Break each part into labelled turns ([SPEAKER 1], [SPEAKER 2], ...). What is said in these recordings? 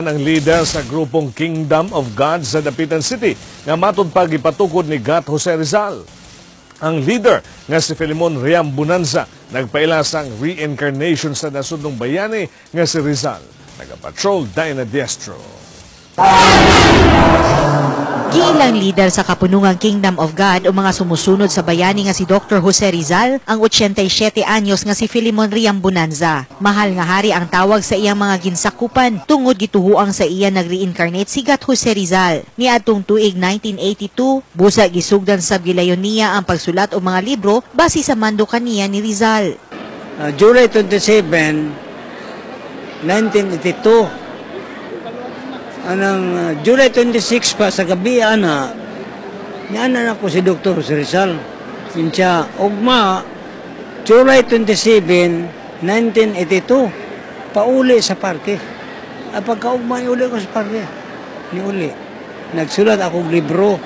[SPEAKER 1] Ang leader sa grupong Kingdom of God sa Dapitan City nga matod pag ipatukod ni Gat Jose Rizal. Ang leader nga si Filemon Reambonanza nagpaila sang reincarnation sa nasudnong bayani nga si Rizal. Nagapatrol Dina Diestro.
[SPEAKER 2] Giilang leader sa kapunungang Kingdom of God o mga sumusunod sa bayani nga si Dr. Jose Rizal, ang 87 anyos nga si Filemon Reambonanza. Mahal nga hari ang tawag sa iyang mga ginsakupan tungod gituhuang sa iya nag-reincarnate si Gat Jose Rizal. Niadtong tuig 1982, busa gisugdan sa gilayon niya ang pagsulat o mga libro base sa mando kaniya ni Rizal.
[SPEAKER 3] July 27, 1982. Anang July 26 pa sa gabi niana ko si Dr. Jose Rizal. Siya ugma July 27, 1982 pauli sa parke. Pagkaugma ni uli ko sa parke. Ni uli. Nagsulat akong libro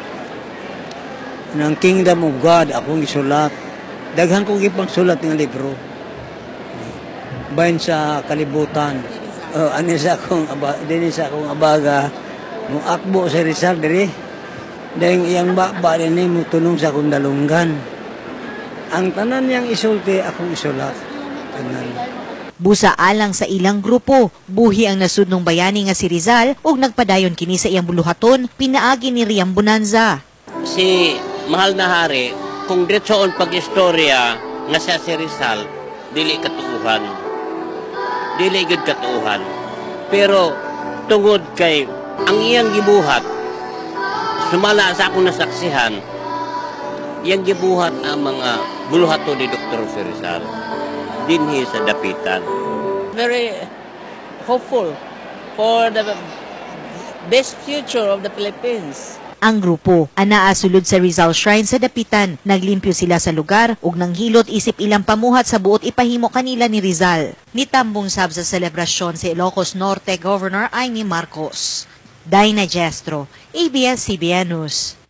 [SPEAKER 3] ng Kingdom of God akong isulat. Daghan kong ipang sulat ng libro. Bahin sa kalibutan. Sa akong abaga mo akbo sa Rizal diri dahil iyang baba din mo tulong sa akong dalunggan ang tanan niyang isulti akong isulat tanan.
[SPEAKER 2] Busa alang sa ilang grupo, buhi ang nasudnong bayani nga si Rizal ug nagpadayon kini sa iyang buluhaton pinaagi ni Reambonanza.
[SPEAKER 4] Si Mahal na hari kung diretsoon pag-istorya nga siya si Rizal dili katuuhan. Dili gud katuuhan. Pero tungod kay ang iyang gibuhat sumala sa akong nasaksihan, iyang gibuhat ang mga buluhaton ni Dr. Jose Rizal dinhi sa Dapitan.
[SPEAKER 5] Very hopeful for the best future of the Philippines.
[SPEAKER 2] Ang grupo, anaa sulod sa Rizal Shrine sa Dapitan, naglimpyo sila sa lugar ug nanghilot isip ilang pamuhat sa buot ipahimo kanila ni Rizal. Nitambong sab sa selebrasyon si Ilocos Norte Governor Imee MARCOS. Dina Diestro, ABS-CBN News.